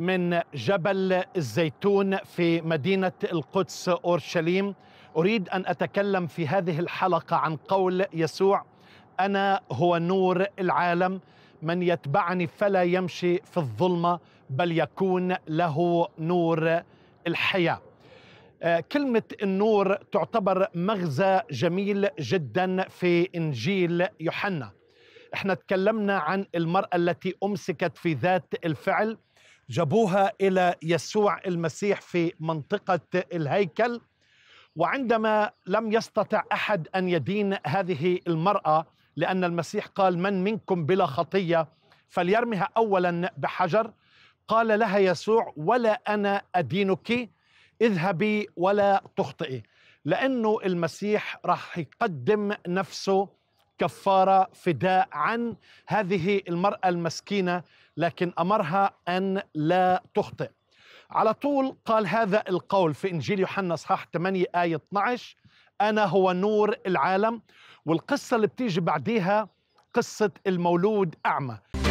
من جبل الزيتون في مدينة القدس أورشليم. أريد أن أتكلم في هذه الحلقة عن قول يسوع: أنا هو نور العالم، من يتبعني فلا يمشي في الظلمة بل يكون له نور الحياة. كلمة النور تعتبر مغزى جميل جدا في إنجيل يوحنا. احنا تكلمنا عن المرأة التي أمسكت في ذات الفعل، جابوها إلى يسوع المسيح في منطقة الهيكل، وعندما لم يستطع أحد أن يدين هذه المرأة لأن المسيح قال: من منكم بلا خطية فليرمها أولا بحجر، قال لها يسوع: ولا أنا أدينك، اذهبي ولا تخطئي. لأنه المسيح راح يقدم نفسه كفارة فداء عن هذه المرأة المسكينة، لكن أمرها أن لا تخطئ. على طول قال هذا القول في إنجيل يوحنا اصحاح 8 آية 12: أنا هو نور العالم. والقصة اللي بتيجي بعديها قصة المولود أعمى.